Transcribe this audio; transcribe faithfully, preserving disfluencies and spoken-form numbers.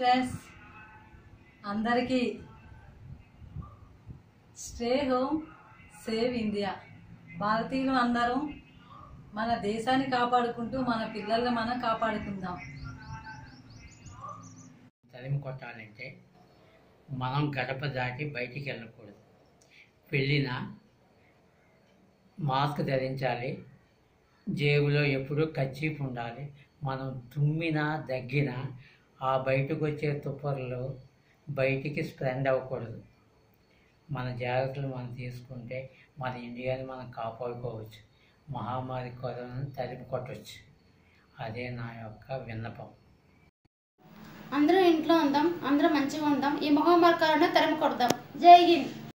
Friends, అందరికీ stay home save India. భారతీయులు అందరం మన దేశాన్ని కాపాడుకుంటూ మన పిల్లల్ని మనం కాపాడుకుందాం. తరిమి కొట్టాలంటే మనం గడప దాటి బయటికి వెళ్ళకూడదు. వెళ్ళినా మాస్క్ ధరించాలి, జేబులో ఎప్పుడూ కర్చీఫ్ ఉండాలి. మనం తుమ్మినా దగ్గినా ఆ బయటకు వచ్చే తుప్పర్లు బయటికి స్ప్రెండ్ అవ్వకూడదు. మన జాగ్రత్తలు మనం తీసుకుంటే మన ఇండియాని మనం కాపాడుకోవచ్చు, మహమ్మారి కరోనాను తరిమి కొట్టవచ్చు. అదే నా యొక్క విన్నపం. అందరూ ఇంట్లో ఉందాం, అందరూ మంచిగా ఉందాం, ఈ మహమ్మారి కరోనా తరిమి కొడదాం. జై హింద్.